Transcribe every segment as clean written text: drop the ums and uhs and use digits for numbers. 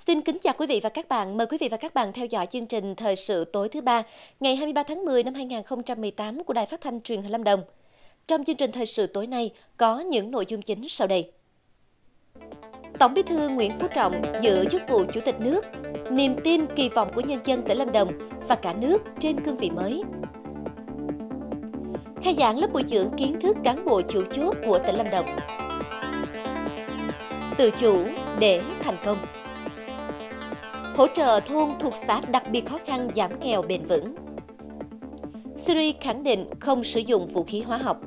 Xin kính chào quý vị và các bạn. Mời quý vị và các bạn theo dõi chương trình Thời sự tối thứ ba, ngày 23 tháng 10 năm 2018 của Đài Phát thanh Truyền hình Lâm Đồng. Trong chương trình Thời sự tối nay có những nội dung chính sau đây. Tổng Bí thư Nguyễn Phú Trọng giữ chức vụ Chủ tịch nước, niềm tin kỳ vọng của nhân dân tỉnh Lâm Đồng và cả nước trên cương vị mới. Khai giảng lớp bồi dưỡng kiến thức cán bộ chủ chốt của tỉnh Lâm Đồng. Tự chủ để thành công. Hỗ trợ thôn thuộc xã đặc biệt khó khăn giảm nghèo bền vững. Syria khẳng định không sử dụng vũ khí hóa học.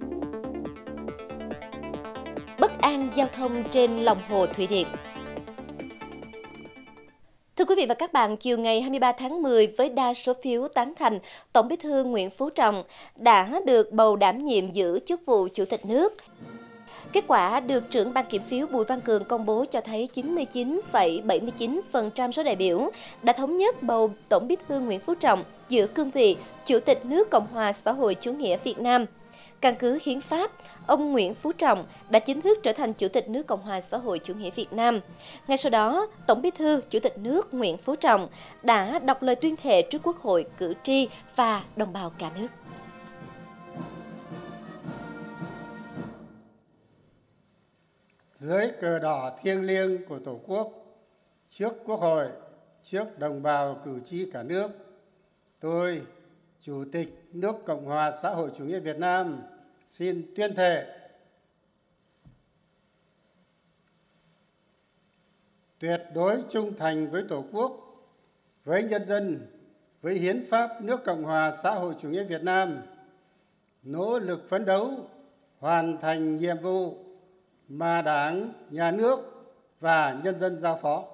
Bất an giao thông trên lòng hồ thủy điện. Thưa quý vị và các bạn, chiều ngày 23 tháng 10 với đa số phiếu tán thành, Tổng Bí thư Nguyễn Phú Trọng đã được bầu đảm nhiệm giữ chức vụ Chủ tịch nước. Kết quả được trưởng ban kiểm phiếu Bùi Văn Cường công bố cho thấy 99,79% số đại biểu đã thống nhất bầu Tổng Bí thư Nguyễn Phú Trọng giữ cương vị Chủ tịch nước Cộng hòa xã hội chủ nghĩa Việt Nam. Căn cứ hiến pháp, ông Nguyễn Phú Trọng đã chính thức trở thành Chủ tịch nước Cộng hòa xã hội chủ nghĩa Việt Nam. Ngay sau đó, Tổng Bí thư Chủ tịch nước Nguyễn Phú Trọng đã đọc lời tuyên thệ trước Quốc hội, cử tri và đồng bào cả nước. Dưới cờ đỏ thiêng liêng của Tổ quốc, trước Quốc hội, trước đồng bào cử tri cả nước, tôi, Chủ tịch nước Cộng hòa xã hội chủ nghĩa Việt Nam, xin tuyên thệ tuyệt đối trung thành với Tổ quốc, với nhân dân, với hiến pháp nước Cộng hòa xã hội chủ nghĩa Việt Nam, nỗ lực phấn đấu, hoàn thành nhiệm vụ mà Đảng, Nhà nước và nhân dân giao phó.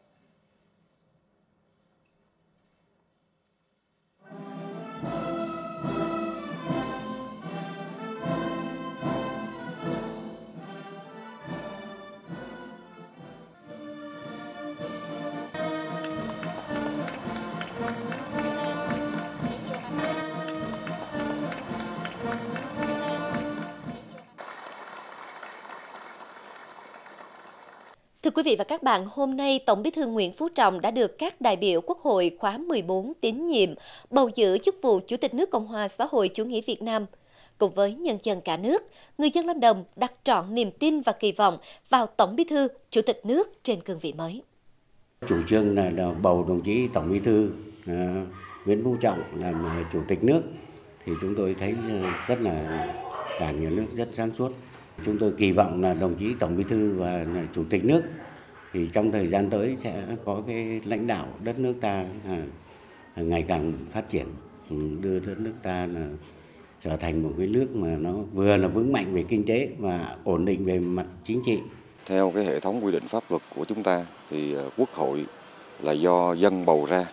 Thưa quý vị và các bạn, hôm nay Tổng Bí thư Nguyễn Phú Trọng đã được các đại biểu Quốc hội khóa 14 tín nhiệm bầu giữ chức vụ Chủ tịch nước Cộng hòa xã hội chủ nghĩa Việt Nam. Cùng với nhân dân cả nước, người dân Lâm Đồng đặt trọn niềm tin và kỳ vọng vào Tổng Bí thư Chủ tịch nước trên cương vị mới. Chủ trương là bầu đồng chí Tổng Bí thư Nguyễn Phú Trọng làm Chủ tịch nước thì chúng tôi thấy rất là Đảng, Nhà nước rất sáng suốt. Chúng tôi kỳ vọng là đồng chí Tổng Bí thư và Chủ tịch nước thì trong thời gian tới sẽ có cái lãnh đạo đất nước ta ngày càng phát triển, đưa đất nước ta là trở thành một cái nước mà nó vừa là vững mạnh về kinh tế và ổn định về mặt chính trị. Theo cái hệ thống quy định pháp luật của chúng ta thì Quốc hội là do dân bầu ra,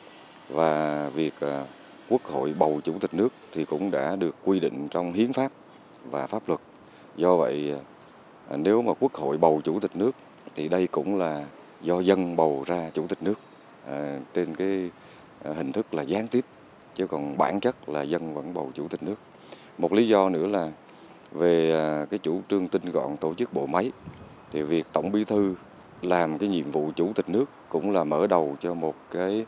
và việc Quốc hội bầu Chủ tịch nước thì cũng đã được quy định trong hiến pháp và pháp luật. Do vậy, nếu mà Quốc hội bầu Chủ tịch nước thì đây cũng là do dân bầu ra Chủ tịch nước trên cái hình thức là gián tiếp, chứ còn bản chất là dân vẫn bầu Chủ tịch nước. Một lý do nữa là về cái chủ trương tinh gọn tổ chức bộ máy, thì việc Tổng Bí thư làm cái nhiệm vụ Chủ tịch nước cũng là mở đầu cho một cái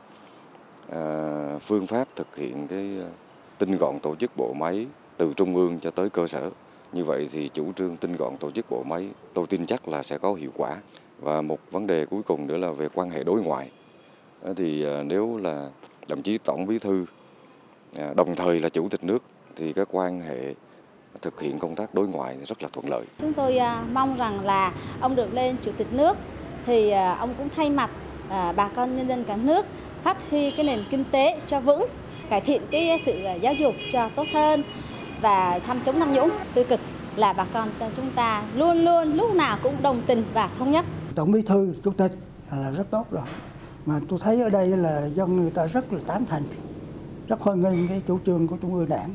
phương pháp thực hiện cái tinh gọn tổ chức bộ máy từ trung ương cho tới cơ sở. Như vậy thì chủ trương tinh gọn tổ chức bộ máy tôi tin chắc là sẽ có hiệu quả. Và một vấn đề cuối cùng nữa là về quan hệ đối ngoại. Thì nếu là đồng chí Tổng Bí thư đồng thời là Chủ tịch nước thì cái quan hệ thực hiện công tác đối ngoại rất là thuận lợi. Chúng tôi mong rằng là ông được lên Chủ tịch nước thì ông cũng thay mặt bà con nhân dân cả nước phát huy cái nền kinh tế cho vững, cải thiện cái sự giáo dục cho tốt hơn và chống tham nhũng tiêu cực, là bà con chúng ta luôn luôn lúc nào cũng đồng tình và thống nhất. Tổng Bí thư Chủ tịch là rất tốt rồi, mà tôi thấy ở đây là dân người ta rất là tán thành, rất hoan nghênh cái chủ trương của Trung ương Đảng,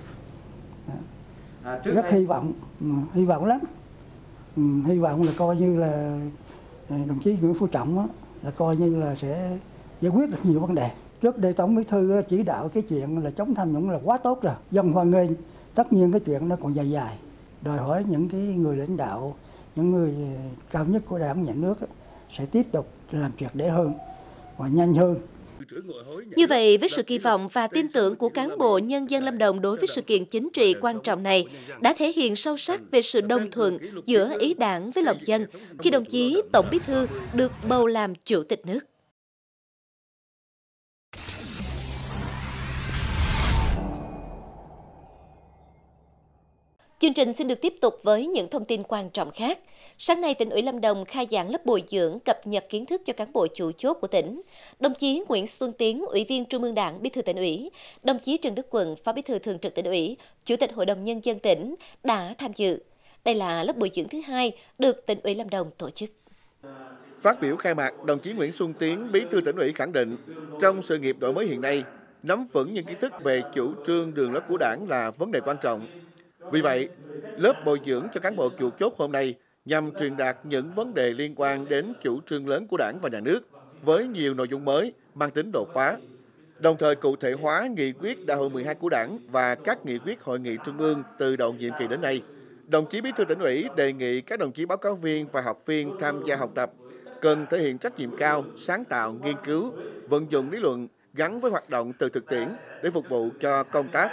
rất hy vọng lắm, hy vọng là coi như là đồng chí Nguyễn Phú Trọng là coi như là sẽ giải quyết được nhiều vấn đề. Trước đây Tổng Bí thư chỉ đạo cái chuyện là chống tham nhũng là quá tốt rồi, dân hoan nghênh. Tất nhiên cái chuyện nó còn dài, đòi hỏi những cái người lãnh đạo, những người cao nhất của Đảng, Nhà nước sẽ tiếp tục làm triệt để hơn và nhanh hơn. Như vậy, với sự kỳ vọng và tin tưởng của cán bộ nhân dân Lâm Đồng đối với sự kiện chính trị quan trọng này đã thể hiện sâu sắc về sự đồng thuận giữa ý đảng với lòng dân khi đồng chí Tổng Bí thư được bầu làm Chủ tịch nước. Chương trình xin được tiếp tục với những thông tin quan trọng khác. Sáng nay, tỉnh ủy Lâm Đồng khai giảng lớp bồi dưỡng cập nhật kiến thức cho cán bộ chủ chốt của tỉnh. Đồng chí Nguyễn Xuân Tiến, Ủy viên Trung ương Đảng, Bí thư tỉnh ủy, đồng chí Trần Đức Quận, Phó Bí thư Thường trực tỉnh ủy, Chủ tịch Hội đồng Nhân dân tỉnh đã tham dự. Đây là lớp bồi dưỡng thứ 2 được tỉnh ủy Lâm Đồng tổ chức. Phát biểu khai mạc, đồng chí Nguyễn Xuân Tiến, Bí thư tỉnh ủy khẳng định, trong sự nghiệp đổi mới hiện nay, nắm vững những kiến thức về chủ trương đường lối của Đảng là vấn đề quan trọng. Vì vậy, lớp bồi dưỡng cho cán bộ chủ chốt hôm nay nhằm truyền đạt những vấn đề liên quan đến chủ trương lớn của Đảng và Nhà nước với nhiều nội dung mới mang tính đột phá, đồng thời cụ thể hóa nghị quyết Đại hội 12 của Đảng và các nghị quyết Hội nghị Trung ương từ đầu nhiệm kỳ đến nay. Đồng chí Bí thư tỉnh ủy đề nghị các đồng chí báo cáo viên và học viên tham gia học tập cần thể hiện trách nhiệm cao, sáng tạo, nghiên cứu, vận dụng lý luận gắn với hoạt động từ thực tiễn để phục vụ cho công tác.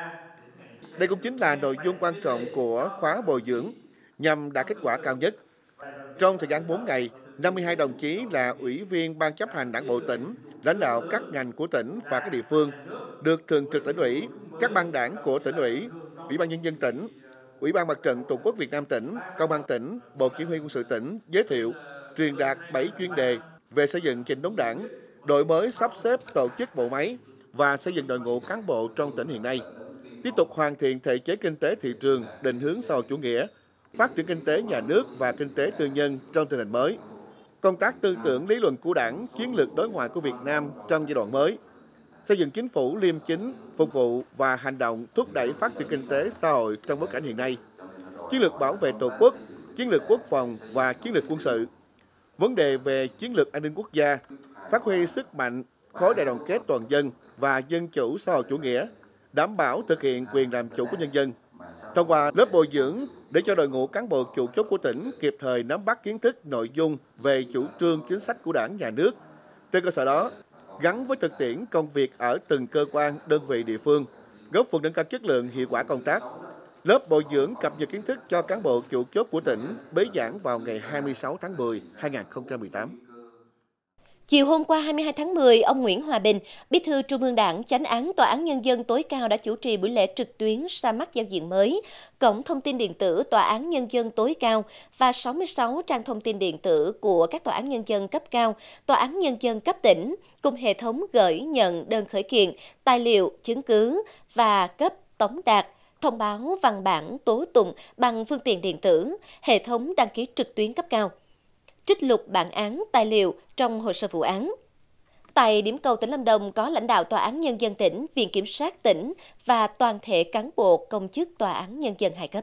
Đây cũng chính là nội dung quan trọng của khóa bồi dưỡng nhằm đạt kết quả cao nhất. Trong thời gian 4 ngày, 52 đồng chí là ủy viên Ban chấp hành Đảng bộ tỉnh, lãnh đạo các ngành của tỉnh và các địa phương, được Thường trực tỉnh ủy, các ban đảng của tỉnh ủy, Ủy ban Nhân dân tỉnh, Ủy ban Mặt trận Tổ quốc Việt Nam tỉnh, Công an tỉnh, Bộ Chỉ huy Quân sự tỉnh giới thiệu, truyền đạt 7 chuyên đề về xây dựng chỉnh đốn Đảng, đổi mới sắp xếp tổ chức bộ máy và xây dựng đội ngũ cán bộ trong tỉnh hiện nay. Tiếp tục hoàn thiện thể chế kinh tế thị trường, định hướng xã hội chủ nghĩa, phát triển kinh tế nhà nước và kinh tế tư nhân trong tình hình mới. Công tác tư tưởng lý luận của Đảng, chiến lược đối ngoại của Việt Nam trong giai đoạn mới. Xây dựng chính phủ liêm chính, phục vụ và hành động thúc đẩy phát triển kinh tế xã hội trong bối cảnh hiện nay. Chiến lược bảo vệ Tổ quốc, chiến lược quốc phòng và chiến lược quân sự. Vấn đề về chiến lược an ninh quốc gia, phát huy sức mạnh, khối đại đoàn kết toàn dân và dân chủ xã hội chủ nghĩa, đảm bảo thực hiện quyền làm chủ của nhân dân. Thông qua lớp bồi dưỡng để cho đội ngũ cán bộ chủ chốt của tỉnh kịp thời nắm bắt kiến thức nội dung về chủ trương chính sách của Đảng, Nhà nước. Trên cơ sở đó, gắn với thực tiễn công việc ở từng cơ quan, đơn vị địa phương, góp phần nâng cao chất lượng, hiệu quả công tác. Lớp bồi dưỡng cập nhật kiến thức cho cán bộ chủ chốt của tỉnh bế giảng vào ngày 26 tháng 10, 2018. Chiều hôm qua 22 tháng 10, ông Nguyễn Hòa Bình, Bí thư Trung ương Đảng, Chánh án Tòa án Nhân dân tối cao đã chủ trì buổi lễ trực tuyến ra mắt giao diện mới, cổng thông tin điện tử Tòa án Nhân dân tối cao và 66 trang thông tin điện tử của các Tòa án Nhân dân cấp cao, Tòa án Nhân dân cấp tỉnh, cùng hệ thống gửi nhận đơn khởi kiện, tài liệu, chứng cứ và cấp tống đạt, thông báo văn bản tố tụng bằng phương tiện điện tử, hệ thống đăng ký trực tuyến cấp cao, trích lục bản án tài liệu trong hồ sơ vụ án. Tại điểm cầu tỉnh Lâm Đồng có lãnh đạo Tòa án Nhân dân tỉnh, Viện Kiểm sát tỉnh và toàn thể cán bộ công chức Tòa án Nhân dân 2 cấp.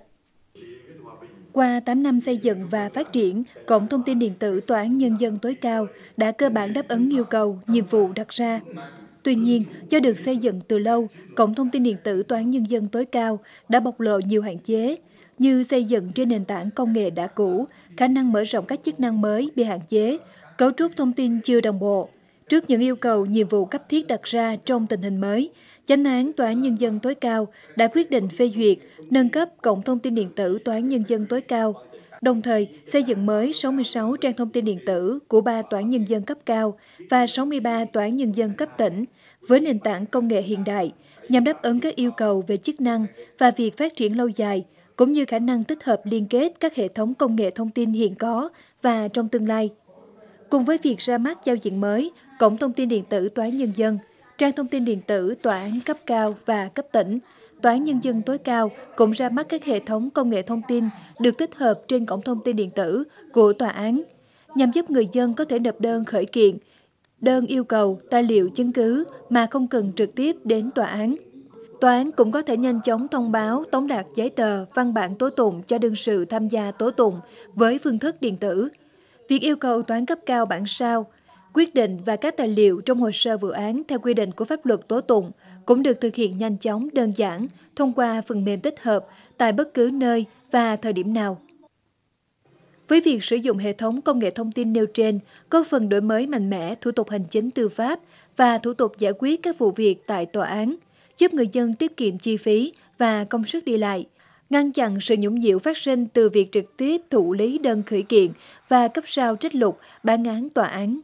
Qua 8 năm xây dựng và phát triển, Cổng Thông tin Điện tử Tòa án Nhân dân tối cao đã cơ bản đáp ứng yêu cầu, nhiệm vụ đặt ra. Tuy nhiên, do được xây dựng từ lâu, Cổng Thông tin Điện tử Tòa án Nhân dân tối cao đã bộc lộ nhiều hạn chế, như xây dựng trên nền tảng công nghệ đã cũ, khả năng mở rộng các chức năng mới bị hạn chế, cấu trúc thông tin chưa đồng bộ. Trước những yêu cầu, nhiệm vụ cấp thiết đặt ra trong tình hình mới, Chánh án Tòa án Nhân dân tối cao đã quyết định phê duyệt, nâng cấp Cổng Thông tin Điện tử Tòa án Nhân dân tối cao, đồng thời xây dựng mới 66 trang thông tin điện tử của 3 Tòa án Nhân dân cấp cao và 63 Tòa án Nhân dân cấp tỉnh với nền tảng công nghệ hiện đại, nhằm đáp ứng các yêu cầu về chức năng và việc phát triển lâu dài, cũng như khả năng tích hợp liên kết các hệ thống công nghệ thông tin hiện có và trong tương lai. Cùng với việc ra mắt giao diện mới, Cổng Thông tin Điện tử Tòa án Nhân dân, trang thông tin điện tử Tòa án cấp cao và cấp tỉnh, Tòa án Nhân dân tối cao cũng ra mắt các hệ thống công nghệ thông tin được tích hợp trên Cổng Thông tin Điện tử của Tòa án, nhằm giúp người dân có thể nộp đơn khởi kiện, đơn yêu cầu, tài liệu chứng cứ mà không cần trực tiếp đến tòa án. Tòa án cũng có thể nhanh chóng thông báo, tống đạt giấy tờ, văn bản tố tụng cho đương sự tham gia tố tụng với phương thức điện tử. Việc yêu cầu tòa án cấp cao bản sao, quyết định và các tài liệu trong hồ sơ vụ án theo quy định của pháp luật tố tụng cũng được thực hiện nhanh chóng, đơn giản, thông qua phần mềm tích hợp tại bất cứ nơi và thời điểm nào. Với việc sử dụng hệ thống công nghệ thông tin nêu trên, có phần đổi mới mạnh mẽ thủ tục hành chính tư pháp và thủ tục giải quyết các vụ việc tại tòa án, giúp người dân tiết kiệm chi phí và công sức đi lại, ngăn chặn sự nhũng nhiễu phát sinh từ việc trực tiếp thụ lý đơn khởi kiện và cấp sao trích lục bản án tòa án.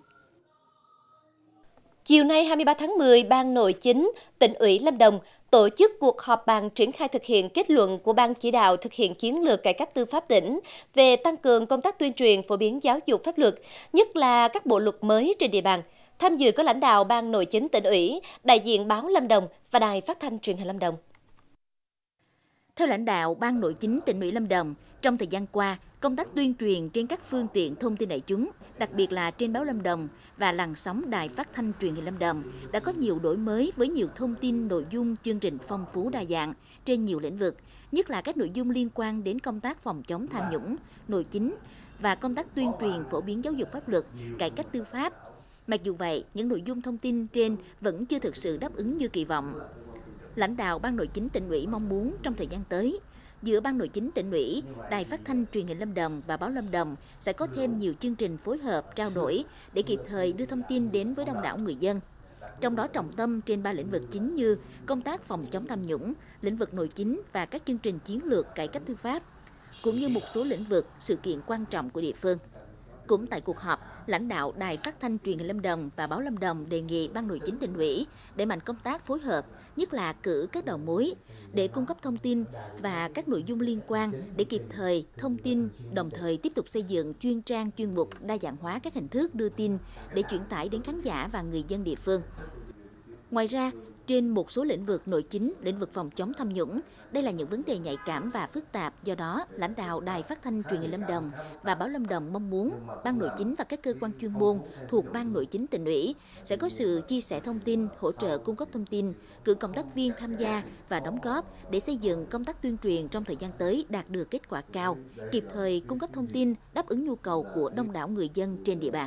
Chiều nay 23 tháng 10, Ban Nội chính Tỉnh ủy Lâm Đồng tổ chức cuộc họp bàn triển khai thực hiện kết luận của Ban chỉ đạo thực hiện chiến lược cải cách tư pháp tỉnh về tăng cường công tác tuyên truyền phổ biến giáo dục pháp luật, nhất là các bộ luật mới trên địa bàn. Tham dự có lãnh đạo Ban Nội chính Tỉnh ủy, đại diện báo Lâm Đồng và Đài Phát thanh Truyền hình Lâm Đồng. Theo lãnh đạo Ban Nội chính Tỉnh ủy Lâm Đồng, trong thời gian qua, công tác tuyên truyền trên các phương tiện thông tin đại chúng, đặc biệt là trên báo Lâm Đồng và làn sóng Đài Phát thanh Truyền hình Lâm Đồng đã có nhiều đổi mới với nhiều thông tin, nội dung, chương trình phong phú đa dạng trên nhiều lĩnh vực, nhất là các nội dung liên quan đến công tác phòng chống tham nhũng, nội chính và công tác tuyên truyền phổ biến giáo dục pháp luật, cải cách tư pháp. Mặc dù vậy, những nội dung thông tin trên vẫn chưa thực sự đáp ứng như kỳ vọng. Lãnh đạo Ban Nội chính Tỉnh ủy mong muốn trong thời gian tới, giữa Ban Nội chính Tỉnh ủy, Đài Phát thanh Truyền hình Lâm Đồng và báo Lâm Đồng sẽ có thêm nhiều chương trình phối hợp, trao đổi để kịp thời đưa thông tin đến với đông đảo người dân. Trong đó trọng tâm trên 3 lĩnh vực chính như công tác phòng chống tham nhũng, lĩnh vực nội chính và các chương trình chiến lược cải cách tư pháp, cũng như một số lĩnh vực, sự kiện quan trọng của địa phương. Cũng tại cuộc họp, lãnh đạo Đài Phát thanh Truyền hình Lâm Đồng và báo Lâm Đồng đề nghị Ban Nội chính Tỉnh ủy đẩy mạnh công tác phối hợp, nhất là cử các đầu mối để cung cấp thông tin và các nội dung liên quan để kịp thời thông tin, đồng thời tiếp tục xây dựng chuyên trang chuyên mục, đa dạng hóa các hình thức đưa tin để chuyển tải đến khán giả và người dân địa phương. Ngoài ra, trên một số lĩnh vực nội chính, lĩnh vực phòng chống tham nhũng, đây là những vấn đề nhạy cảm và phức tạp. Do đó, lãnh đạo Đài Phát thanh Truyền hình Lâm Đồng và báo Lâm Đồng mong muốn Ban Nội chính và các cơ quan chuyên môn thuộc Ban Nội chính Tỉnh ủy sẽ có sự chia sẻ thông tin, hỗ trợ cung cấp thông tin, cử cộng tác viên tham gia và đóng góp để xây dựng công tác tuyên truyền trong thời gian tới đạt được kết quả cao, kịp thời cung cấp thông tin đáp ứng nhu cầu của đông đảo người dân trên địa bàn.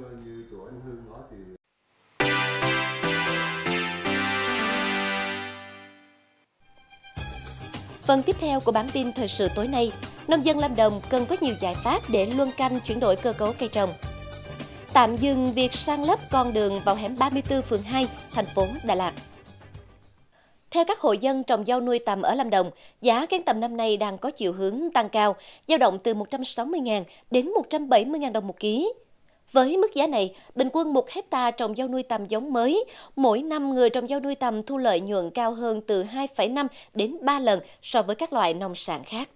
Phần tiếp theo của bản tin thời sự tối nay, nông dân Lâm Đồng cần có nhiều giải pháp để luân canh chuyển đổi cơ cấu cây trồng. Tạm dừng việc san lấp con đường vào hẻm 34 phường 2, thành phố Đà Lạt. Theo các hộ dân trồng dâu nuôi tầm ở Lâm Đồng, giá cán tầm năm nay đang có chiều hướng tăng cao, dao động từ 160.000 đến 170.000 đồng một ký. Với mức giá này, bình quân 1 hectare trồng dâu nuôi tầm giống mới, mỗi năm người trồng dâu nuôi tầm thu lợi nhuận cao hơn từ 2,5 đến 3 lần so với các loại nông sản khác.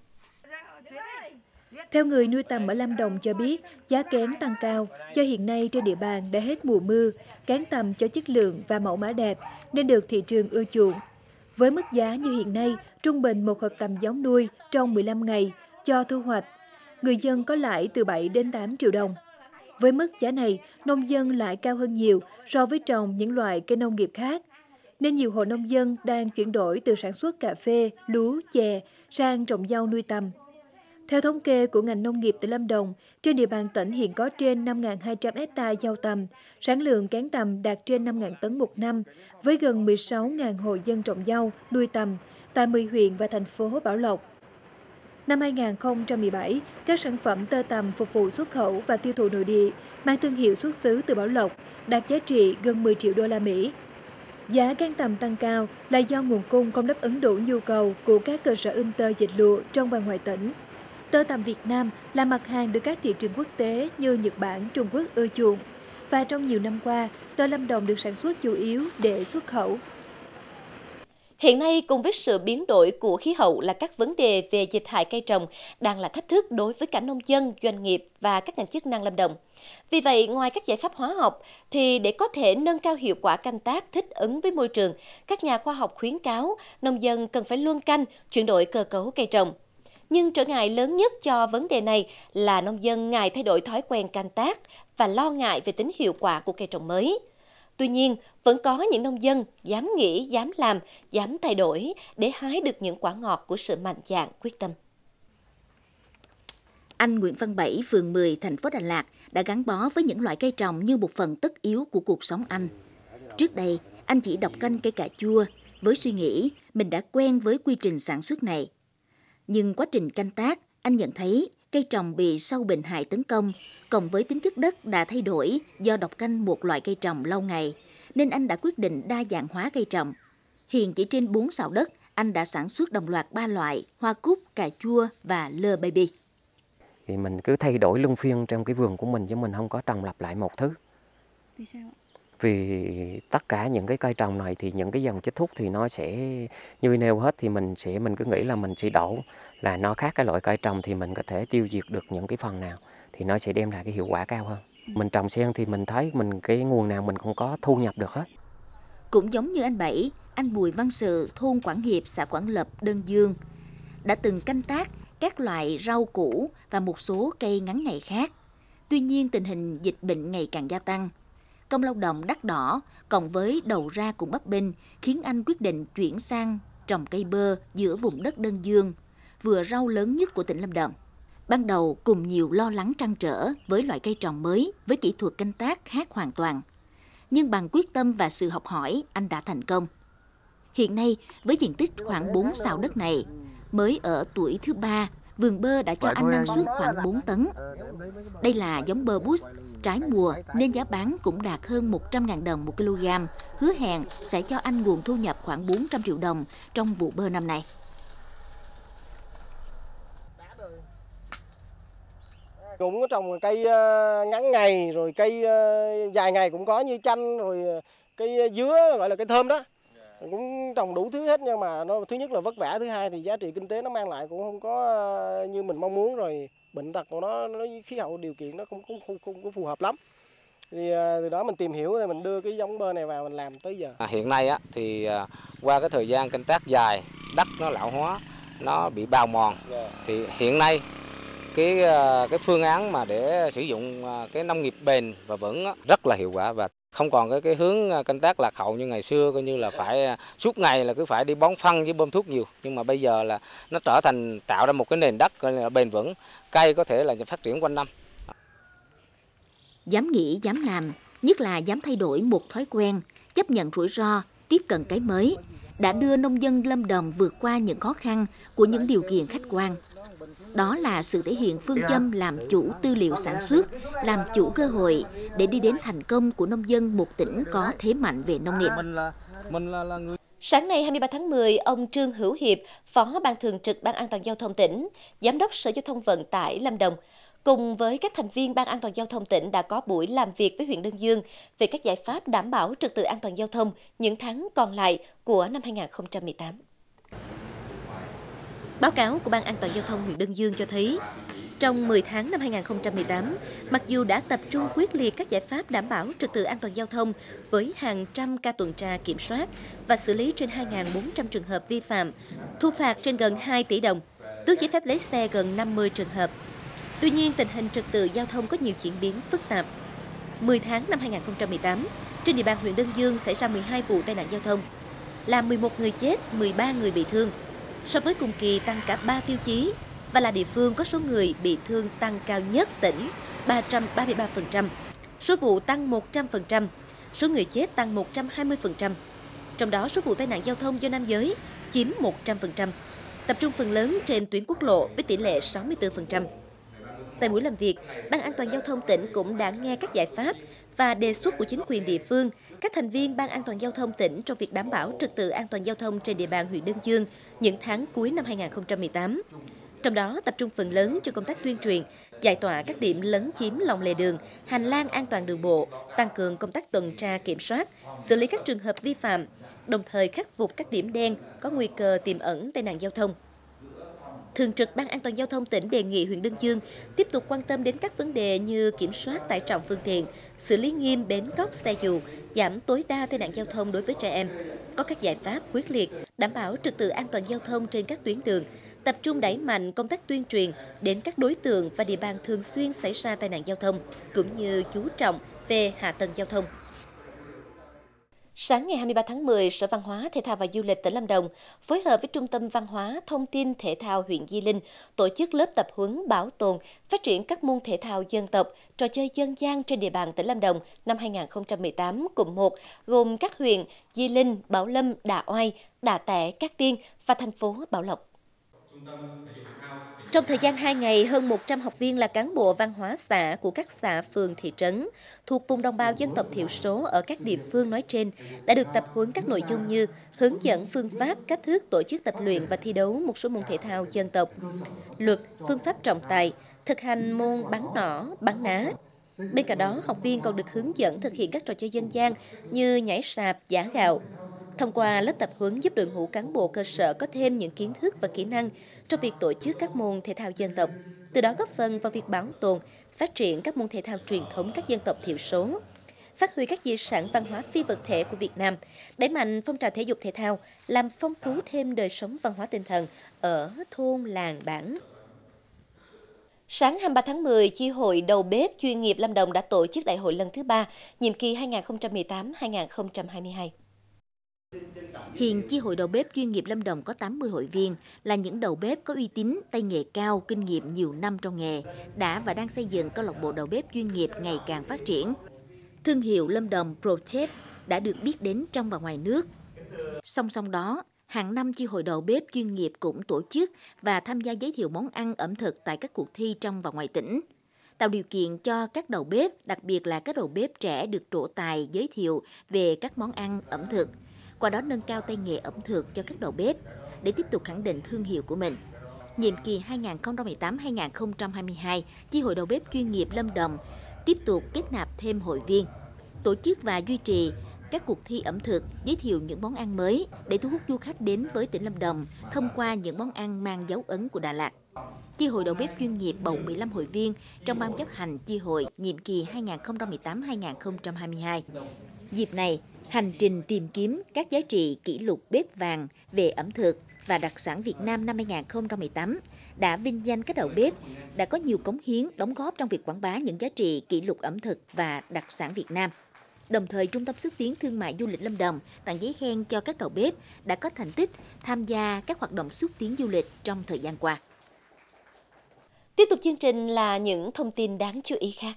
Theo người nuôi tầm ở Lâm Đồng cho biết, giá kén tăng cao do hiện nay trên địa bàn đã hết mùa mưa, kén tầm cho chất lượng và mẫu mã đẹp nên được thị trường ưa chuộng. Với mức giá như hiện nay, trung bình một hộp tầm giống nuôi trong 15 ngày cho thu hoạch, người dân có lãi từ 7 đến 8 triệu đồng. Với mức giá này, nông dân lại cao hơn nhiều so với trồng những loại cây nông nghiệp khác, nên nhiều hộ nông dân đang chuyển đổi từ sản xuất cà phê, lúa, chè sang trồng dâu nuôi tầm. Theo thống kê của ngành nông nghiệp tỉnh Lâm Đồng, trên địa bàn tỉnh hiện có trên 5.200 hectare dâu tầm, sản lượng kén tầm đạt trên 5.000 tấn một năm, với gần 16.000 hộ dân trồng dâu, nuôi tầm tại 10 huyện và thành phố Bảo Lộc. Năm 2017, các sản phẩm tơ tằm phục vụ xuất khẩu và tiêu thụ nội địa mang thương hiệu xuất xứ từ Bảo Lộc đạt giá trị gần 10 triệu đô la Mỹ. Giá kén tằm tăng cao là do nguồn cung không đáp ứng đủ nhu cầu của các cơ sở tơ dệt lụa trong và ngoài tỉnh. Tơ tằm Việt Nam là mặt hàng được các thị trường quốc tế như Nhật Bản, Trung Quốc ưa chuộng. Và trong nhiều năm qua, tơ Lâm Đồng được sản xuất chủ yếu để xuất khẩu. Hiện nay, cùng với sự biến đổi của khí hậu là các vấn đề về dịch hại cây trồng đang là thách thức đối với cả nông dân, doanh nghiệp và các ngành chức năng Lâm Đồng. Vì vậy, ngoài các giải pháp hóa học, thì để có thể nâng cao hiệu quả canh tác thích ứng với môi trường, các nhà khoa học khuyến cáo nông dân cần phải luân canh, chuyển đổi cơ cấu cây trồng. Nhưng trở ngại lớn nhất cho vấn đề này là nông dân ngại thay đổi thói quen canh tác và lo ngại về tính hiệu quả của cây trồng mới. Tuy nhiên, vẫn có những nông dân dám nghĩ, dám làm, dám thay đổi để hái được những quả ngọt của sự mạnh dạn quyết tâm. Anh Nguyễn Văn Bảy, phường 10, thành phố Đà Lạt đã gắn bó với những loại cây trồng như một phần tất yếu của cuộc sống anh. Trước đây, anh chỉ đọc canh cây cà chua với suy nghĩ mình đã quen với quy trình sản xuất này. Nhưng quá trình canh tác, anh nhận thấy cây trồng bị sâu bệnh hại tấn công, cộng với tính chất đất đã thay đổi do độc canh một loại cây trồng lâu ngày, nên anh đã quyết định đa dạng hóa cây trồng. Hiện chỉ trên 4 sào đất, anh đã sản xuất đồng loạt 3 loại hoa cúc, cà chua và lơ baby. Thì mình cứ thay đổi luân phiên trong cái vườn của mình chứ mình không có trồng lặp lại một thứ. Vì sao ạ? Vì tất cả những cái cây trồng này thì những cái dòng chích thuốc thì nó sẽ như nêu hết, thì mình cứ nghĩ là mình sẽ đổ là nó khác cái loại cây trồng thì mình có thể tiêu diệt được những cái phần nào thì nó sẽ đem lại cái hiệu quả cao hơn. Mình trồng sen thì mình thấy cái nguồn nào mình cũng có thu nhập được hết. Cũng giống như anh Bảy, anh Bùi Văn Sự, thôn Quảng Hiệp, xã Quảng Lập, Đơn Dương đã từng canh tác các loại rau củ và một số cây ngắn ngày khác. Tuy nhiên tình hình dịch bệnh ngày càng gia tăng. Công lao động đắt đỏ cộng với đầu ra cùng bấp bênh khiến anh quyết định chuyển sang trồng cây bơ giữa vùng đất Đơn Dương, vựa rau lớn nhất của tỉnh Lâm Đồng. Ban đầu cùng nhiều lo lắng trăn trở với loại cây trồng mới với kỹ thuật canh tác khác hoàn toàn. Nhưng bằng quyết tâm và sự học hỏi, anh đã thành công. Hiện nay, với diện tích khoảng 4 sào đất này, mới ở tuổi thứ 3, vườn bơ đã cho anh năng suất khoảng 4 tấn. Đây là giống bơ Bush, trái mùa nên giá bán cũng đạt hơn 100.000 đồng 1 kg, hứa hẹn sẽ cho anh nguồn thu nhập khoảng 400 triệu đồng trong vụ bơ năm nay. Cũng có trồng cây ngắn ngày, rồi cây dài ngày cũng có như chanh, rồi cây dứa gọi là cây thơm đó. Cũng trồng đủ thứ hết, nhưng mà nó thứ nhất là vất vả, thứ hai thì giá trị kinh tế nó mang lại cũng không có như mình mong muốn, rồi bệnh tật của nó khí hậu điều kiện nó không phù hợp lắm. Thì từ đó mình tìm hiểu rồi mình đưa cái giống bơ này vào mình làm tới giờ. Hiện nay á thì qua cái thời gian canh tác dài, đất nó lão hóa, nó bị bào mòn. Thì hiện nay cái phương án mà để sử dụng cái nông nghiệp bền và vững rất là hiệu quả, và không còn cái hướng canh tác lạc hậu như ngày xưa, coi như là phải suốt ngày là cứ phải đi bón phân với bơm thuốc nhiều. Nhưng mà bây giờ là nó trở thành tạo ra một cái nền đất coi là bền vững, cây có thể là phát triển quanh năm. Dám nghĩ, dám làm, nhất là dám thay đổi một thói quen, chấp nhận rủi ro, tiếp cận cái mới, đã đưa nông dân Lâm Đồng vượt qua những khó khăn của những điều kiện khách quan. Đó là sự thể hiện phương châm làm chủ tư liệu sản xuất, làm chủ cơ hội để đi đến thành công của nông dân một tỉnh có thế mạnh về nông nghiệp. Sáng nay 23 tháng 10, ông Trương Hữu Hiệp, Phó Ban Thường trực Ban An toàn Giao thông tỉnh, Giám đốc Sở Giao thông Vận tải Lâm Đồng, cùng với các thành viên Ban An toàn Giao thông tỉnh đã có buổi làm việc với huyện Đơn Dương về các giải pháp đảm bảo trật tự an toàn giao thông những tháng còn lại của năm 2018. Báo cáo của Ban An toàn Giao thông huyện Đơn Dương cho thấy, trong 10 tháng năm 2018, mặc dù đã tập trung quyết liệt các giải pháp đảm bảo trật tự an toàn giao thông với hàng trăm ca tuần tra kiểm soát và xử lý trên 2.400 trường hợp vi phạm, thu phạt trên gần 2 tỷ đồng, tước giấy phép lái xe gần 50 trường hợp. Tuy nhiên, tình hình trật tự giao thông có nhiều chuyển biến phức tạp. 10 tháng năm 2018, trên địa bàn huyện Đơn Dương xảy ra 12 vụ tai nạn giao thông, làm 11 người chết, 13 người bị thương. So với cùng kỳ tăng cả 3 tiêu chí và là địa phương có số người bị thương tăng cao nhất tỉnh 333%, số vụ tăng 100%, số người chết tăng 120%. Trong đó số vụ tai nạn giao thông do nam giới chiếm 100%, tập trung phần lớn trên tuyến quốc lộ với tỷ lệ 64%. Tại buổi làm việc, Ban An toàn Giao thông tỉnh cũng đã nghe các giải pháp và đề xuất của chính quyền địa phương, các thành viên Ban An toàn Giao thông tỉnh trong việc đảm bảo trật tự an toàn giao thông trên địa bàn huyện Đơn Dương những tháng cuối năm 2018. Trong đó tập trung phần lớn cho công tác tuyên truyền, giải tỏa các điểm lấn chiếm lòng lề đường, hành lang an toàn đường bộ, tăng cường công tác tuần tra kiểm soát, xử lý các trường hợp vi phạm, đồng thời khắc phục các điểm đen có nguy cơ tiềm ẩn tai nạn giao thông. Thường trực Ban An toàn Giao thông tỉnh đề nghị huyện Đơn Dương tiếp tục quan tâm đến các vấn đề như kiểm soát tải trọng phương tiện, xử lý nghiêm bến cóc xe dù, giảm tối đa tai nạn giao thông đối với trẻ em, có các giải pháp quyết liệt đảm bảo trật tự an toàn giao thông trên các tuyến đường, tập trung đẩy mạnh công tác tuyên truyền đến các đối tượng và địa bàn thường xuyên xảy ra tai nạn giao thông, cũng như chú trọng về hạ tầng giao thông. Sáng ngày 23 tháng 10, Sở Văn hóa, Thể thao và Du lịch tỉnh Lâm Đồng phối hợp với Trung tâm Văn hóa, Thông tin, Thể thao huyện Di Linh tổ chức lớp tập huấn bảo tồn, phát triển các môn thể thao dân tộc, trò chơi dân gian trên địa bàn tỉnh Lâm Đồng năm 2018 cụm 1, gồm các huyện Di Linh, Bảo Lâm, Đạ Oai, Đạ Tẻ, Cát Tiên và thành phố Bảo Lộc. Trong thời gian 2 ngày, hơn 100 học viên là cán bộ văn hóa xã của các xã, phường, thị trấn thuộc vùng đồng bào dân tộc thiểu số ở các địa phương nói trên đã được tập huấn các nội dung như hướng dẫn phương pháp, cách thức tổ chức tập luyện và thi đấu một số môn thể thao dân tộc, luật, phương pháp trọng tài, thực hành môn bắn nỏ, bắn ná. Bên cạnh đó, học viên còn được hướng dẫn thực hiện các trò chơi dân gian như nhảy sạp, giã gạo. Thông qua lớp tập huấn giúp đội ngũ cán bộ cơ sở có thêm những kiến thức và kỹ năng trong việc tổ chức các môn thể thao dân tộc, từ đó góp phần vào việc bảo tồn, phát triển các môn thể thao truyền thống các dân tộc thiểu số, phát huy các di sản văn hóa phi vật thể của Việt Nam, đẩy mạnh phong trào thể dục thể thao, làm phong phú thêm đời sống văn hóa tinh thần ở thôn, làng, bản. Sáng 23 tháng 10, Chi hội đầu bếp chuyên nghiệp Lâm Đồng đã tổ chức đại hội lần thứ 3, nhiệm kỳ 2018-2022. Hiện Chi hội đầu bếp chuyên nghiệp Lâm Đồng có 80 hội viên, là những đầu bếp có uy tín, tay nghề cao, kinh nghiệm nhiều năm trong nghề, đã và đang xây dựng câu lạc bộ đầu bếp chuyên nghiệp ngày càng phát triển. Thương hiệu Lâm Đồng Pro Chef đã được biết đến trong và ngoài nước. Song song đó, hàng năm Chi hội đầu bếp chuyên nghiệp cũng tổ chức và tham gia giới thiệu món ăn ẩm thực tại các cuộc thi trong và ngoài tỉnh, tạo điều kiện cho các đầu bếp, đặc biệt là các đầu bếp trẻ được trổ tài giới thiệu về các món ăn ẩm thực, qua đó nâng cao tay nghề ẩm thực cho các đầu bếp để tiếp tục khẳng định thương hiệu của mình. Nhiệm kỳ 2018-2022, Chi hội đầu bếp chuyên nghiệp Lâm Đồng tiếp tục kết nạp thêm hội viên, tổ chức và duy trì các cuộc thi ẩm thực, giới thiệu những món ăn mới để thu hút du khách đến với tỉnh Lâm Đồng thông qua những món ăn mang dấu ấn của Đà Lạt. Chi hội đầu bếp chuyên nghiệp bầu 15 hội viên trong ban chấp hành chi hội nhiệm kỳ 2018-2022. Dịp này, hành trình tìm kiếm các giá trị kỷ lục bếp vàng về ẩm thực và đặc sản Việt Nam năm 2018 đã vinh danh các đầu bếp đã có nhiều cống hiến, đóng góp trong việc quảng bá những giá trị kỷ lục ẩm thực và đặc sản Việt Nam. Đồng thời, Trung tâm xúc tiến thương mại du lịch Lâm Đồng tặng giấy khen cho các đầu bếp đã có thành tích tham gia các hoạt động xúc tiến du lịch trong thời gian qua. Tiếp tục chương trình là những thông tin đáng chú ý khác.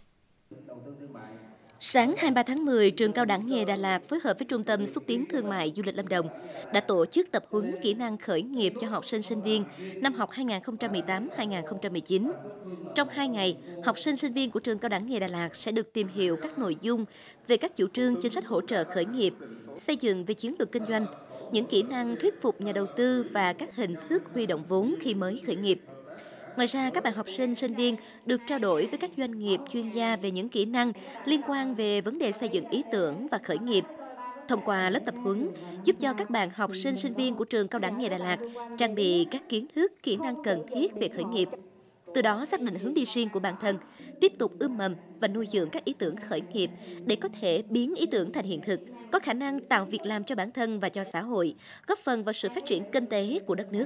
Sáng 23 tháng 10, Trường Cao đẳng nghề Đà Lạt phối hợp với Trung tâm xúc tiến thương mại du lịch Lâm Đồng đã tổ chức tập huấn kỹ năng khởi nghiệp cho học sinh sinh viên năm học 2018-2019. Trong 2 ngày, học sinh sinh viên của Trường Cao đẳng nghề Đà Lạt sẽ được tìm hiểu các nội dung về các chủ trương chính sách hỗ trợ khởi nghiệp, xây dựng về chiến lược kinh doanh, những kỹ năng thuyết phục nhà đầu tư và các hình thức huy động vốn khi mới khởi nghiệp. Ngoài ra, các bạn học sinh, sinh viên được trao đổi với các doanh nghiệp chuyên gia về những kỹ năng liên quan về vấn đề xây dựng ý tưởng và khởi nghiệp. Thông qua lớp tập huấn, giúp cho các bạn học sinh, sinh viên của Trường Cao đẳng nghề Đà Lạt trang bị các kiến thức, kỹ năng cần thiết về khởi nghiệp. Từ đó xác định hướng đi riêng của bản thân, tiếp tục ươm mầm và nuôi dưỡng các ý tưởng khởi nghiệp để có thể biến ý tưởng thành hiện thực, có khả năng tạo việc làm cho bản thân và cho xã hội, góp phần vào sự phát triển kinh tế của đất nước.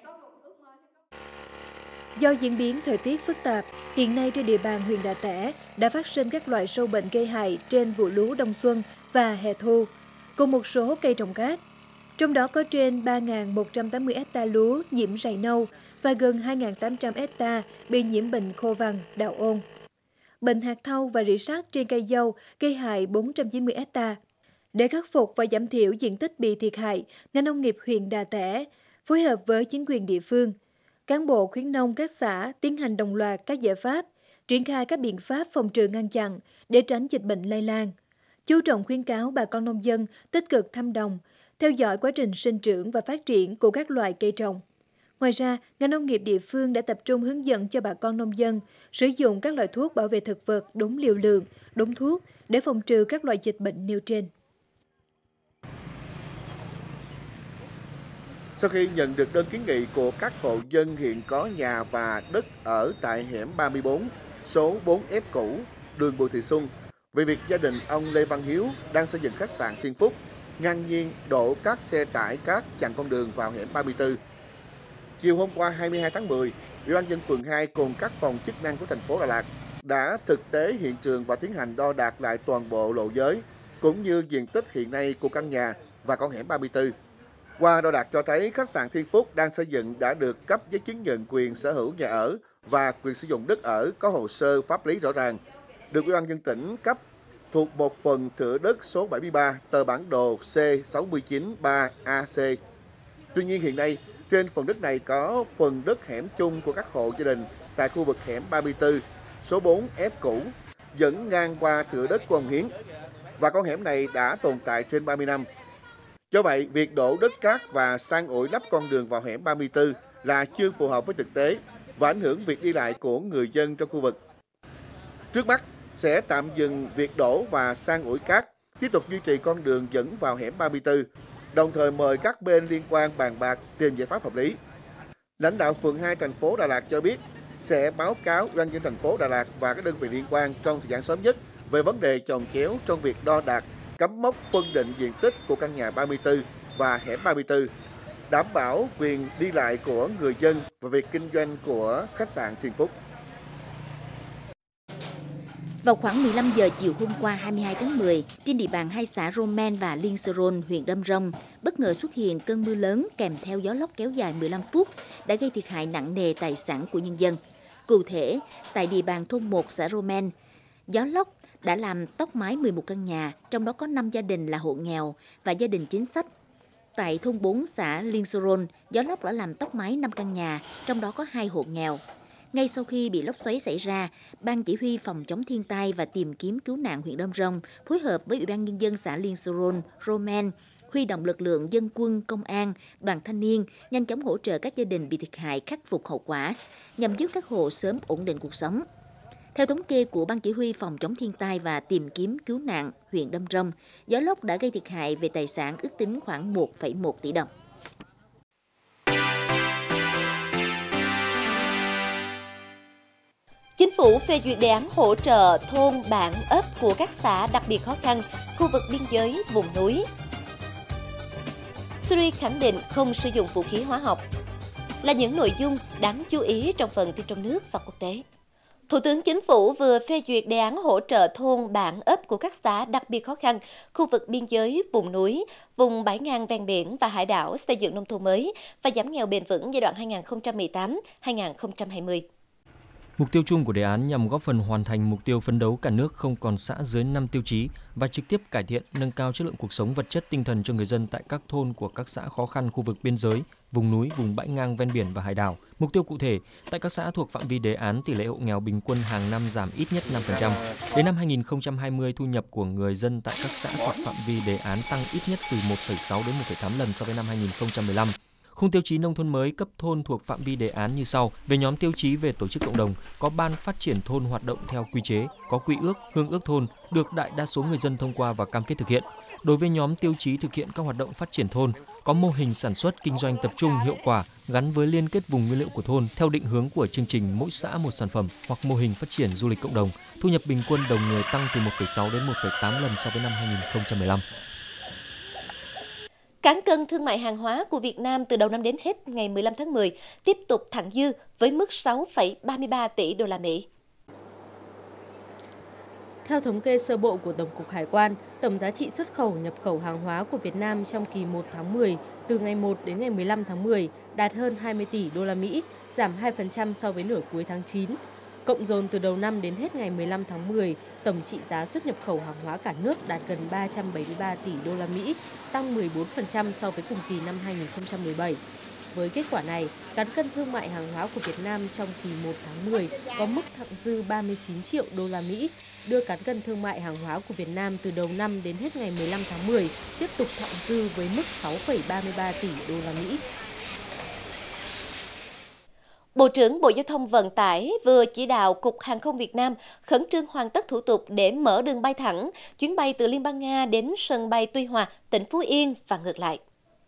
Do diễn biến thời tiết phức tạp, hiện nay trên địa bàn huyện Đạ Tẻ đã phát sinh các loại sâu bệnh gây hại trên vụ lúa đông xuân và hè thu, cùng một số cây trồng khác. Trong đó có trên 3.180 hecta lúa nhiễm rầy nâu và gần 2.800 hecta bị nhiễm bệnh khô vàng, đạo ôn. Bệnh hạt thau và rỉ sắt trên cây dâu gây hại 490 hecta. Để khắc phục và giảm thiểu diện tích bị thiệt hại, ngành nông nghiệp huyện Đạ Tẻ phối hợp với chính quyền địa phương, cán bộ khuyến nông các xã tiến hành đồng loạt các giải pháp, triển khai các biện pháp phòng trừ ngăn chặn để tránh dịch bệnh lây lan. Chú trọng khuyến cáo bà con nông dân tích cực thăm đồng, theo dõi quá trình sinh trưởng và phát triển của các loại cây trồng. Ngoài ra, ngành nông nghiệp địa phương đã tập trung hướng dẫn cho bà con nông dân sử dụng các loại thuốc bảo vệ thực vật đúng liều lượng, đúng thuốc để phòng trừ các loại dịch bệnh nêu trên. Sau khi nhận được đơn kiến nghị của các hộ dân hiện có nhà và đất ở tại hẻm 34, số 4F cũ, đường Bùi Thị Xuân, về việc gia đình ông Lê Văn Hiếu đang xây dựng khách sạn Thiên Phúc, ngang nhiên đổ các xe tải cát chặn con đường vào hẻm 34. Chiều hôm qua 22 tháng 10, Ủy ban nhân dân phường 2 cùng các phòng chức năng của thành phố Đà Lạt đã thực tế hiện trường và tiến hành đo đạc lại toàn bộ lộ giới, cũng như diện tích hiện nay của căn nhà và con hẻm 34. Qua đo đạc cho thấy khách sạn Thiên Phúc đang xây dựng đã được cấp giấy chứng nhận quyền sở hữu nhà ở và quyền sử dụng đất ở có hồ sơ pháp lý rõ ràng, được Ủy ban nhân dân tỉnh cấp thuộc một phần thửa đất số 73 tờ bản đồ C693AC. Tuy nhiên hiện nay, Trên phần đất này có phần đất hẻm chung của các hộ gia đình tại khu vực hẻm 34, số 4F cũ, dẫn ngang qua thửa đất của ông Hiến. Và con hẻm này đã tồn tại trên 30 năm. Do vậy, việc đổ đất cát và san ủi lấp con đường vào hẻm 34 là chưa phù hợp với thực tế và ảnh hưởng việc đi lại của người dân trong khu vực. Trước mắt, sẽ tạm dừng việc đổ và san ủi cát, tiếp tục duy trì con đường dẫn vào hẻm 34, đồng thời mời các bên liên quan bàn bạc tìm giải pháp hợp lý. Lãnh đạo phường 2 thành phố Đà Lạt cho biết sẽ báo cáo Ủy ban nhân dân thành phố Đà Lạt và các đơn vị liên quan trong thời gian sớm nhất về vấn đề chồng chéo trong việc đo đạc, cắm mốc phân định diện tích của căn nhà 34 và hẻm 34, đảm bảo quyền đi lại của người dân và việc kinh doanh của khách sạn Thiên Phúc. Vào khoảng 15 giờ chiều hôm qua 22 tháng 10, trên địa bàn hai xã Roman và Liên Sơ-rôn, huyện Đam Rông, bất ngờ xuất hiện cơn mưa lớn kèm theo gió lốc kéo dài 15 phút đã gây thiệt hại nặng nề tài sản của nhân dân. Cụ thể, tại địa bàn thôn 1 xã Roman, gió lốc đã làm tốc mái 11 căn nhà, trong đó có 5 gia đình là hộ nghèo và gia đình chính sách. Tại thôn 4 xã Liên Sơ-rôn, gió lốc đã làm tốc mái 5 căn nhà, trong đó có 2 hộ nghèo. Ngay sau khi bị lốc xoáy xảy ra, Ban Chỉ huy Phòng chống thiên tai và tìm kiếm cứu nạn huyện Đam Rông phối hợp với Ủy ban nhân dân xã Liên Sơ-rôn, Roman, huy động lực lượng dân quân, công an, đoàn thanh niên nhanh chóng hỗ trợ các gia đình bị thiệt hại khắc phục hậu quả, nhằm giúp các hộ sớm ổn định cuộc sống. Theo thống kê của Ban Chỉ huy Phòng chống thiên tai và tìm kiếm cứu nạn huyện Đam Rông, gió lốc đã gây thiệt hại về tài sản ước tính khoảng 1,1 tỷ đồng. Chính phủ phê duyệt đề án hỗ trợ thôn, bản, ấp của các xã đặc biệt khó khăn, khu vực biên giới, vùng núi. Syria khẳng định không sử dụng vũ khí hóa học là những nội dung đáng chú ý trong phần tin trong nước và quốc tế. Thủ tướng Chính phủ vừa phê duyệt đề án hỗ trợ thôn, bản, ấp của các xã đặc biệt khó khăn, khu vực biên giới, vùng núi, vùng bãi ngang ven biển và hải đảo xây dựng nông thôn mới và giảm nghèo bền vững giai đoạn 2018-2020. Mục tiêu chung của đề án nhằm góp phần hoàn thành mục tiêu phấn đấu cả nước không còn xã dưới 5 tiêu chí và trực tiếp cải thiện, nâng cao chất lượng cuộc sống vật chất tinh thần cho người dân tại các thôn của các xã khó khăn khu vực biên giới, vùng núi, vùng bãi ngang ven biển và hải đảo. Mục tiêu cụ thể, tại các xã thuộc phạm vi đề án tỷ lệ hộ nghèo bình quân hàng năm giảm ít nhất 5%. Đến năm 2020, thu nhập của người dân tại các xã thuộc phạm vi đề án tăng ít nhất từ 1,6 đến 1,8 lần so với năm 2015. Khung tiêu chí nông thôn mới cấp thôn thuộc phạm vi đề án như sau. Về nhóm tiêu chí về tổ chức cộng đồng, có ban phát triển thôn hoạt động theo quy chế, có quy ước, hương ước thôn, được đại đa số người dân thông qua và cam kết thực hiện. Đối với nhóm tiêu chí thực hiện các hoạt động phát triển thôn, có mô hình sản xuất kinh doanh tập trung hiệu quả gắn với liên kết vùng nguyên liệu của thôn theo định hướng của chương trình mỗi xã một sản phẩm hoặc mô hình phát triển du lịch cộng đồng, thu nhập bình quân đầu người tăng từ 1,6 đến 1,8 lần so với năm 2015. Cán cân thương mại hàng hóa của Việt Nam từ đầu năm đến hết ngày 15 tháng 10 tiếp tục thặng dư với mức 6,33 tỷ đô la Mỹ. Theo thống kê sơ bộ của Tổng cục Hải quan, tổng giá trị xuất khẩu nhập khẩu hàng hóa của Việt Nam trong kỳ 1 tháng 10 từ ngày 1 đến ngày 15 tháng 10 đạt hơn 20 tỷ đô la Mỹ, giảm 2% so với nửa cuối tháng 9. Cộng dồn từ đầu năm đến hết ngày 15 tháng 10, tổng trị giá xuất nhập khẩu hàng hóa cả nước đạt gần 373 tỷ đô la Mỹ, tăng 14% so với cùng kỳ năm 2017. Với kết quả này, cán cân thương mại hàng hóa của Việt Nam trong kỳ 1 tháng 10 có mức thặng dư 39 triệu đô la Mỹ, đưa cán cân thương mại hàng hóa của Việt Nam từ đầu năm đến hết ngày 15 tháng 10 tiếp tục thặng dư với mức 6,33 tỷ đô la Mỹ. Bộ trưởng Bộ Giao thông Vận tải vừa chỉ đạo Cục Hàng không Việt Nam khẩn trương hoàn tất thủ tục để mở đường bay thẳng, chuyến bay từ Liên bang Nga đến sân bay Tuy Hòa, tỉnh Phú Yên và ngược lại.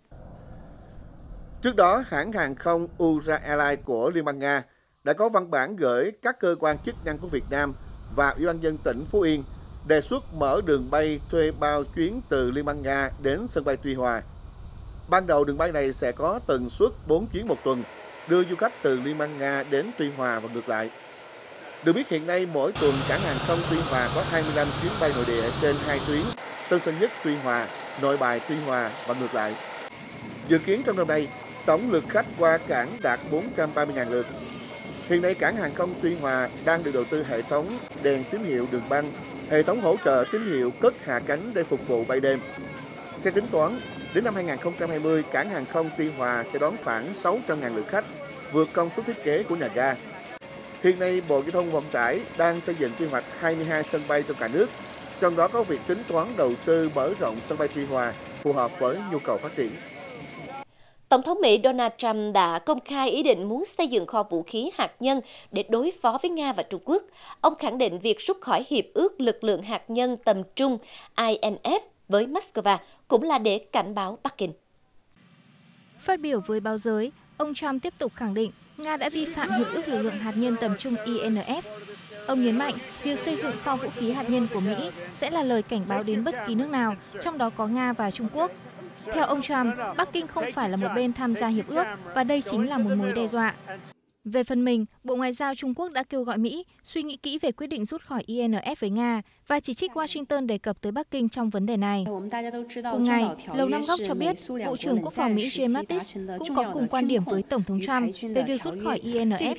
Trước đó, hãng hàng không Ura Airlines của Liên bang Nga đã có văn bản gửi các cơ quan chức năng của Việt Nam và Ủy ban nhân dân tỉnh Phú Yên đề xuất mở đường bay thuê bao chuyến từ Liên bang Nga đến sân bay Tuy Hòa. Ban đầu đường bay này sẽ có tần suất 4 chuyến một tuần, đưa du khách từ Liên bang Nga đến Tuy Hòa và ngược lại. Được biết hiện nay mỗi tuần cảng hàng không Tuy Hòa có 25 chuyến bay nội địa trên 2 tuyến, Tân Sơn Nhất Tuy Hòa, Nội Bài Tuy Hòa và ngược lại. Dự kiến trong năm nay, tổng lượt khách qua cảng đạt 430.000 lượt. Hiện nay cảng hàng không Tuy Hòa đang được đầu tư hệ thống đèn tín hiệu đường băng, hệ thống hỗ trợ tín hiệu cất hạ cánh để phục vụ bay đêm. Theo tính toán, đến năm 2020, cảng hàng không Tuy Hòa sẽ đón khoảng 600.000 lượt khách, vượt công suất thiết kế của nhà ga. Hiện nay, Bộ Giao thông Vận tải đang xây dựng quy hoạch 22 sân bay trong cả nước, trong đó có việc tính toán đầu tư mở rộng sân bay Tuy Hòa phù hợp với nhu cầu phát triển. Tổng thống Mỹ Donald Trump đã công khai ý định muốn xây dựng kho vũ khí hạt nhân để đối phó với Nga và Trung Quốc. Ông khẳng định việc rút khỏi Hiệp ước Lực lượng Hạt nhân tầm trung INF với Moscow cũng là để cảnh báo Bắc Kinh. Phát biểu với báo giới, ông Trump tiếp tục khẳng định Nga đã vi phạm Hiệp ước Lực lượng Hạt nhân tầm trung INF. Ông nhấn mạnh việc xây dựng kho vũ khí hạt nhân của Mỹ sẽ là lời cảnh báo đến bất kỳ nước nào, trong đó có Nga và Trung Quốc. Theo ông Trump, Bắc Kinh không phải là một bên tham gia hiệp ước và đây chính là một mối đe dọa. Về phần mình, Bộ Ngoại giao Trung Quốc đã kêu gọi Mỹ suy nghĩ kỹ về quyết định rút khỏi INF với Nga và chỉ trích Washington đề cập tới Bắc Kinh trong vấn đề này. Cùng ngày, Lầu Năm Góc cho biết Bộ trưởng Quốc phòng Mỹ James Mattis cũng có cùng quan điểm với Tổng thống Trump về việc rút khỏi INF.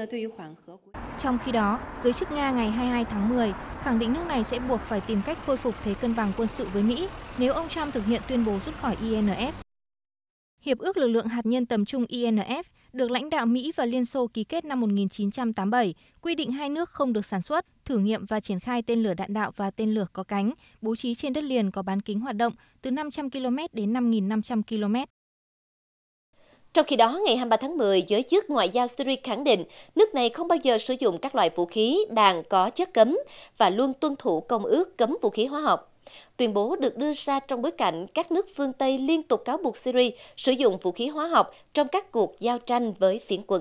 Trong khi đó, giới chức Nga ngày 22 tháng 10 khẳng định nước này sẽ buộc phải tìm cách khôi phục thế cân bằng quân sự với Mỹ nếu ông Trump thực hiện tuyên bố rút khỏi INF. Hiệp ước Lực lượng Hạt nhân tầm trung INF được lãnh đạo Mỹ và Liên Xô ký kết năm 1987, quy định hai nước không được sản xuất, thử nghiệm và triển khai tên lửa đạn đạo và tên lửa có cánh, bố trí trên đất liền có bán kính hoạt động từ 500 km đến 5.500 km. Trong khi đó, ngày 23 tháng 10, giới chức ngoại giao Syria khẳng định nước này không bao giờ sử dụng các loại vũ khí, đạn có chất cấm và luôn tuân thủ công ước cấm vũ khí hóa học. Tuyên bố được đưa ra trong bối cảnh các nước phương Tây liên tục cáo buộc Syria sử dụng vũ khí hóa học trong các cuộc giao tranh với phiến quân.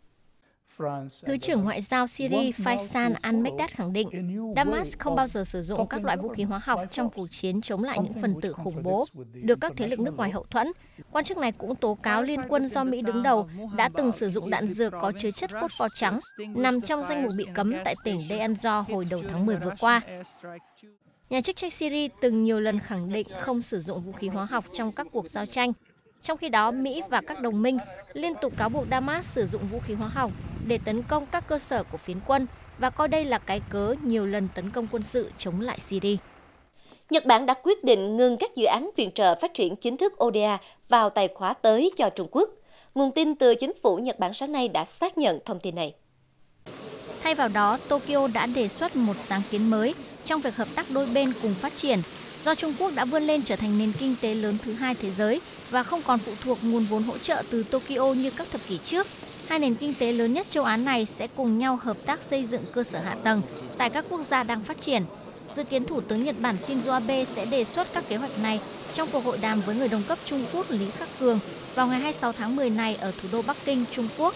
Thứ trưởng Ngoại giao Syria Faisal al-Mekdad khẳng định Damas không bao giờ sử dụng các loại vũ khí hóa học trong cuộc chiến chống lại những phần tử khủng bố được các thế lực nước ngoài hậu thuẫn. Quan chức này cũng tố cáo liên quân do Mỹ đứng đầu đã từng sử dụng đạn dược có chứa chất phốt pho trắng, nằm trong danh mục bị cấm tại tỉnh Deir ez-Zor hồi đầu tháng 10 vừa qua. Nhà chức trách Syria từng nhiều lần khẳng định không sử dụng vũ khí hóa học trong các cuộc giao tranh. Trong khi đó, Mỹ và các đồng minh liên tục cáo buộc Damas sử dụng vũ khí hóa học để tấn công các cơ sở của phiến quân và coi đây là cái cớ nhiều lần tấn công quân sự chống lại Syria. Nhật Bản đã quyết định ngừng các dự án viện trợ phát triển chính thức ODA vào tài khóa tới cho Trung Quốc. Nguồn tin từ chính phủ Nhật Bản sáng nay đã xác nhận thông tin này. Thay vào đó, Tokyo đã đề xuất một sáng kiến mới trong việc hợp tác đôi bên cùng phát triển, do Trung Quốc đã vươn lên trở thành nền kinh tế lớn thứ hai thế giới và không còn phụ thuộc nguồn vốn hỗ trợ từ Tokyo như các thập kỷ trước. Hai nền kinh tế lớn nhất châu Á này sẽ cùng nhau hợp tác xây dựng cơ sở hạ tầng tại các quốc gia đang phát triển. Dự kiến Thủ tướng Nhật Bản Shinzo Abe sẽ đề xuất các kế hoạch này trong cuộc hội đàm với người đồng cấp Trung Quốc Lý Khắc Cường vào ngày 26 tháng 10 này ở thủ đô Bắc Kinh, Trung Quốc.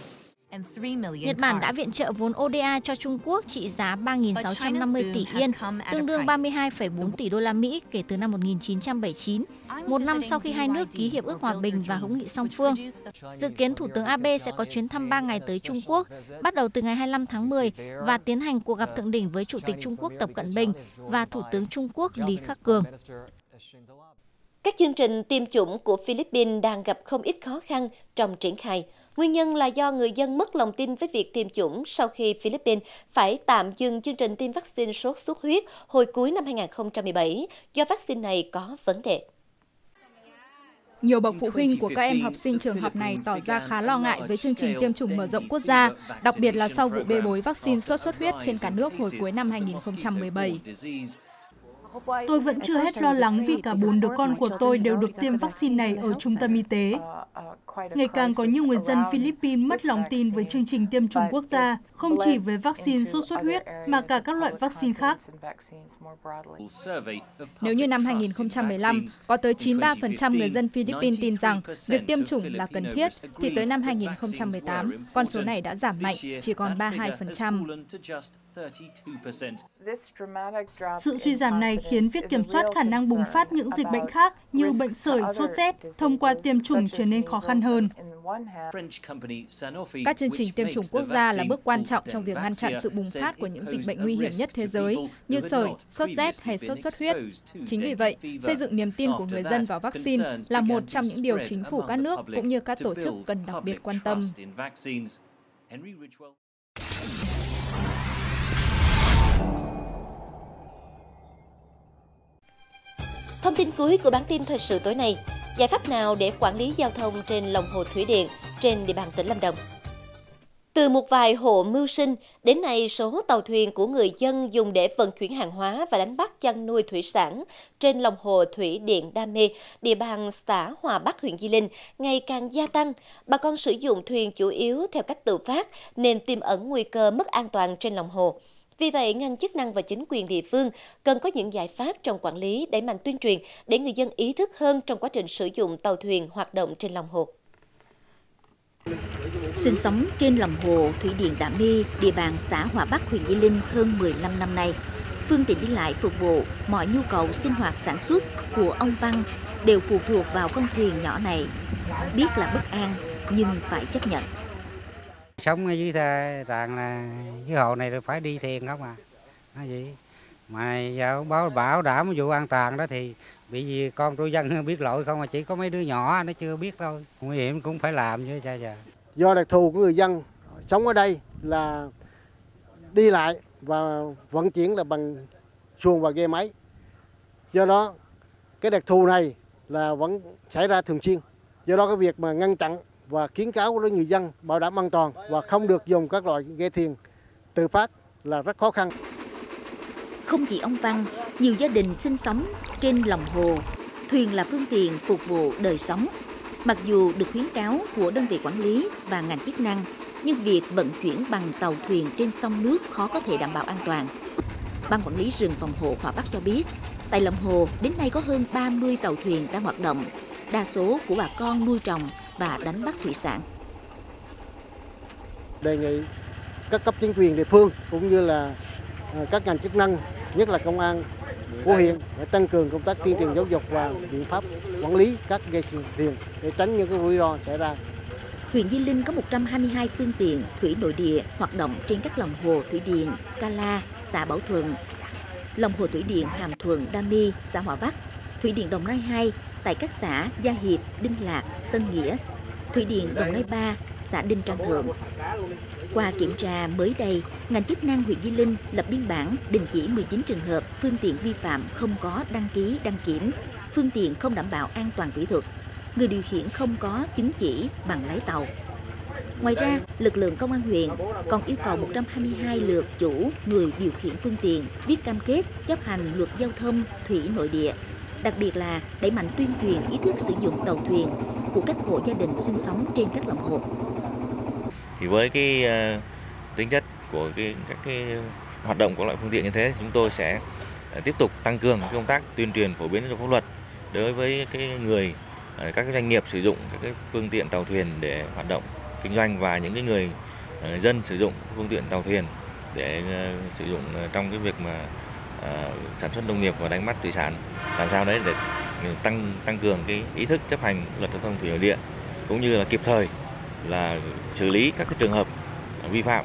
Nhật Bản đã viện trợ vốn ODA cho Trung Quốc trị giá 3.650 tỷ yên, tương đương 32,4 tỷ đô la Mỹ kể từ năm 1979, một năm sau khi hai nước ký hiệp ước hòa bình và hữu nghị song phương. Dự kiến Thủ tướng Abe sẽ có chuyến thăm 3 ngày tới Trung Quốc, bắt đầu từ ngày 25 tháng 10 và tiến hành cuộc gặp thượng đỉnh với Chủ tịch Trung Quốc Tập Cận Bình và Thủ tướng Trung Quốc Lý Khắc Cường. Các chương trình tiêm chủng của Philippines đang gặp không ít khó khăn trong triển khai. Nguyên nhân là do người dân mất lòng tin với việc tiêm chủng sau khi Philippines phải tạm dừng chương trình tiêm vaccine sốt xuất huyết hồi cuối năm 2017 do vaccine này có vấn đề. Nhiều bậc phụ huynh của các em học sinh trường học này tỏ ra khá lo ngại với chương trình tiêm chủng mở rộng quốc gia, đặc biệt là sau vụ bê bối vaccine sốt xuất huyết trên cả nước hồi cuối năm 2017. Tôi vẫn chưa hết lo lắng vì cả 4 đứa con của tôi đều được tiêm vaccine này ở trung tâm y tế. Ngày càng có nhiều người dân Philippines mất lòng tin với chương trình tiêm chủng quốc gia, không chỉ với vaccine sốt xuất huyết mà cả các loại vaccine khác. Nếu như năm 2015 có tới 93% người dân Philippines tin rằng việc tiêm chủng là cần thiết, thì tới năm 2018, con số này đã giảm mạnh, chỉ còn 32%. Sự suy giảm này khiến việc kiểm soát khả năng bùng phát những dịch bệnh khác như bệnh sởi, sốt rét thông qua tiêm chủng trở nên khó khăn hơn. Các chương trình tiêm chủng quốc gia là bước quan trọng trong việc ngăn chặn sự bùng phát của những dịch bệnh nguy hiểm nhất thế giới như sởi, sốt rét hay sốt xuất huyết. Chính vì vậy, xây dựng niềm tin của người dân vào vaccine là một trong những điều chính phủ các nước cũng như các tổ chức cần đặc biệt quan tâm. Thông tin cuối của bản tin thời sự tối nay. Giải pháp nào để quản lý giao thông trên lòng hồ thủy điện trên địa bàn tỉnh Lâm Đồng? Từ một vài hộ mưu sinh, đến nay số tàu thuyền của người dân dùng để vận chuyển hàng hóa và đánh bắt chăn nuôi thủy sản trên lòng hồ thủy điện Đam Mê, địa bàn xã Hòa Bắc, huyện Di Linh ngày càng gia tăng. Bà con sử dụng thuyền chủ yếu theo cách tự phát nên tiềm ẩn nguy cơ mất an toàn trên lòng hồ. Vì vậy, ngành chức năng và chính quyền địa phương cần có những giải pháp trong quản lý, đẩy mạnh tuyên truyền để người dân ý thức hơn trong quá trình sử dụng tàu thuyền hoạt động trên lòng hồ. Sinh sống trên lòng hồ thủy điện Đam Mê, địa bàn xã Hòa Bắc, huyện Di Linh hơn 15 năm nay, phương tiện đi lại phục vụ mọi nhu cầu sinh hoạt sản xuất của ông Văn đều phụ thuộc vào con thuyền nhỏ này. Biết là bất an nhưng phải chấp nhận. Sống ở dưới tàn là dưới hồ này phải đi thuyền không à, nói gì mà giờ bảo đảm vụ an toàn đó thì bị gì con tôi dân biết lỗi không, mà chỉ có mấy đứa nhỏ nó chưa biết thôi, nguy hiểm cũng phải làm chứ cha giờ. Do đặc thù của người dân sống ở đây là đi lại và vận chuyển là bằng xuồng và ghe máy, do đó cái đặc thù này là vẫn xảy ra thường xuyên. Do đó cái việc mà ngăn chặn và khuyến cáo với người dân bảo đảm an toàn và không được dùng các loại ghe thuyền tự phát là rất khó khăn. Không chỉ ông Văn, nhiều gia đình sinh sống trên lòng hồ, thuyền là phương tiện phục vụ đời sống. Mặc dù được khuyến cáo của đơn vị quản lý và ngành chức năng, nhưng việc vận chuyển bằng tàu thuyền trên sông nước khó có thể đảm bảo an toàn. Ban quản lý rừng phòng hộ Hòa Bắc cho biết, tại lòng hồ đến nay có hơn 30 tàu thuyền đang hoạt động, đa số của bà con nuôi trồng và đánh bắt thủy sản. Đề nghị các cấp chính quyền địa phương cũng như là các ngành chức năng, nhất là công an của huyện để tăng cường công tác tuyên truyền giáo dục và biện pháp quản lý các ghe thuyền để tránh những cái rủi ro xảy ra. Huyện Di Linh có 122 phương tiện thủy nội địa hoạt động trên các lòng hồ thủy điện Ca La, xã Bảo Thuận, lòng hồ thủy điện Hàm Thuận, Đam Mê, xã Hòa Bắc, thủy điện Đồng Nai 2 tại các xã Gia Hiệp, Đinh Lạc, Tân Nghĩa, thủy điện Đồng Nai 3, xã Đinh Trang Thượng. Qua kiểm tra mới đây, ngành chức năng huyện Di Linh lập biên bản đình chỉ 19 trường hợp phương tiện vi phạm không có đăng ký đăng kiểm, phương tiện không đảm bảo an toàn kỹ thuật, người điều khiển không có chứng chỉ bằng lái tàu. Ngoài ra, lực lượng công an huyện còn yêu cầu 122 lượt chủ người điều khiển phương tiện viết cam kết chấp hành luật giao thông thủy nội địa, đặc biệt là đẩy mạnh tuyên truyền ý thức sử dụng tàu thuyền của các hộ gia đình sinh sống trên các lòng hồ. Thì với cái tính chất của các cái hoạt động của loại phương tiện như thế, chúng tôi sẽ tiếp tục tăng cường công tác tuyên truyền phổ biến giáo dục pháp luật đối với các cái doanh nghiệp sử dụng các cái phương tiện tàu thuyền để hoạt động kinh doanh và những cái người dân sử dụng phương tiện tàu thuyền để sử dụng trong cái việc mà sản xuất nông nghiệp và đánh bắt thủy sản, làm sao đấy để tăng cường cái ý thức chấp hành luật giao thông thủy nội địa cũng như là kịp thời là xử lý các cái trường hợp vi phạm.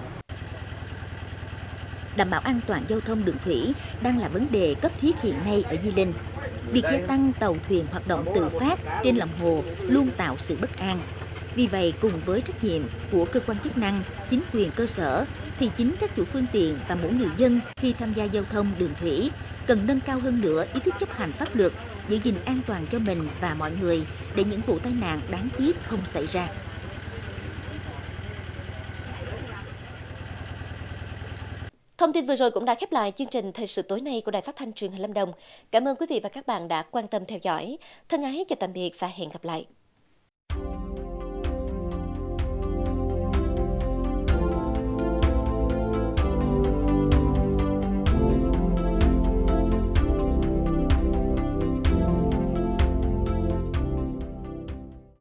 Đảm bảo an toàn giao thông đường thủy đang là vấn đề cấp thiết hiện nay ở Di Linh. Việc gia tăng tàu thuyền hoạt động tự phát trên lòng hồ luôn tạo sự bất an. Vì vậy, cùng với trách nhiệm của cơ quan chức năng, chính quyền cơ sở, thì chính các chủ phương tiện và mỗi người dân khi tham gia giao thông đường thủy cần nâng cao hơn nữa ý thức chấp hành pháp luật, giữ gìn an toàn cho mình và mọi người để những vụ tai nạn đáng tiếc không xảy ra. Thông tin vừa rồi cũng đã khép lại chương trình Thời sự tối nay của Đài Phát thanh Truyền hình Lâm Đồng. Cảm ơn quý vị và các bạn đã quan tâm theo dõi. Thân ái chào tạm biệt và hẹn gặp lại.